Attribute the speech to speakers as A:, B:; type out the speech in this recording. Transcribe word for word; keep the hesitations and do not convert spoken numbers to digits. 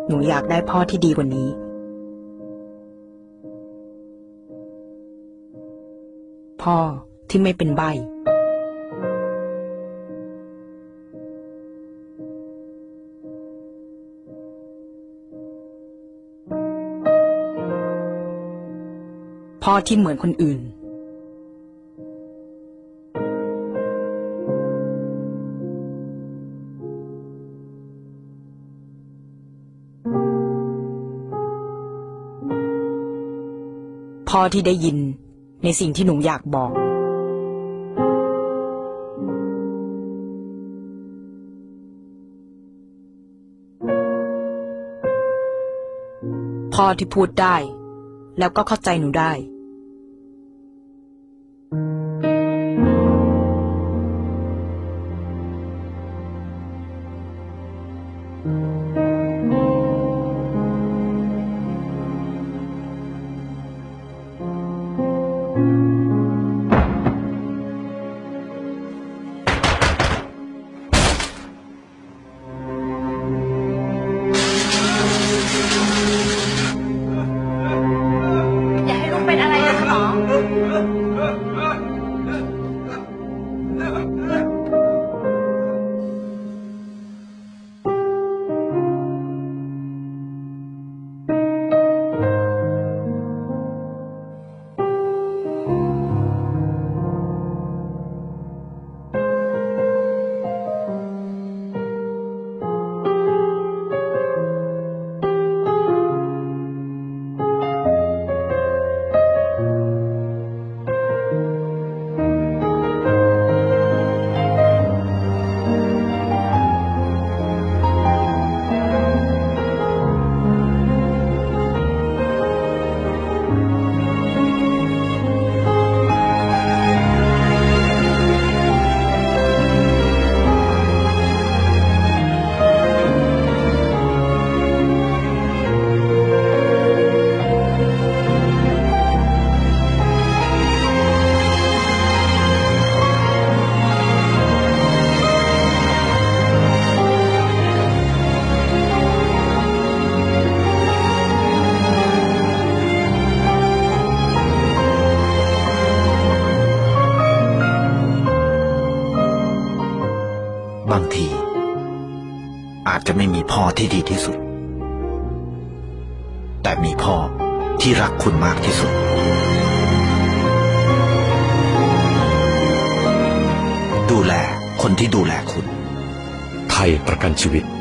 A: หนูอยากได้พ่อที่ดีกว่านี้พ่อที่ไม่เป็นใบ้พ่อที่เหมือนคนอื่นพ่อที่ได้ยินในสิ่งที่หนูอยากบอกพ่อที่พูดได้แล้วก็เข้าใจหนูได้
B: บางทีอาจจะไม่มีพ่อที่ดีที่สุดแต่มีพ่อที่รักคุณมากที่สุดดูแลคนที่ดูแลคุณ
C: ไทยประกันชีวิต